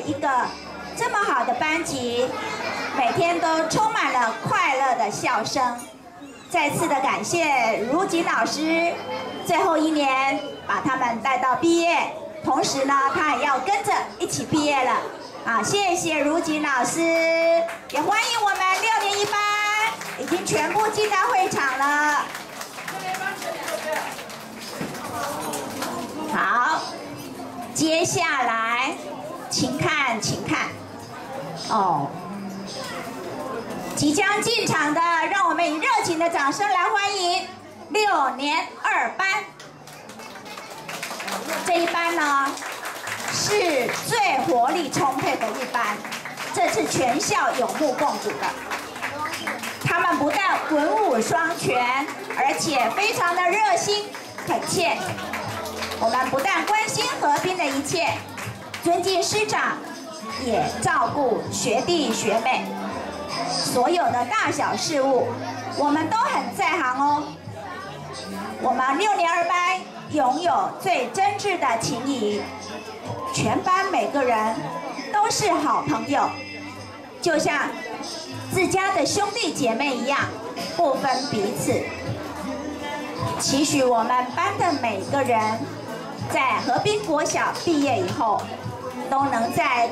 一个这么好的班级，每天都充满了快乐的笑声。再次的感谢如锦老师，最后一年把他们带到毕业，同时呢，他也要跟着一起毕业了。啊，谢谢如锦老师，也欢迎我们6年1班已经全部进到会场了。好，接下来，请看，请看，哦，即将进场的，让我们以热情的掌声来欢迎6年2班。这一班呢，是最活力充沛的一班，这是全校有目共睹的。他们不但文武双全，而且非常的热心恳切。我们不但关心河滨的一切，尊敬师长，也照顾学弟学妹。所有的大小事务，我们都很在行哦。我们6年2班拥有最真挚的情谊，全班每个人都是好朋友，就像自家的兄弟姐妹一样，不分彼此。期许我们班的每个人，在河滨国小毕业以后，都能在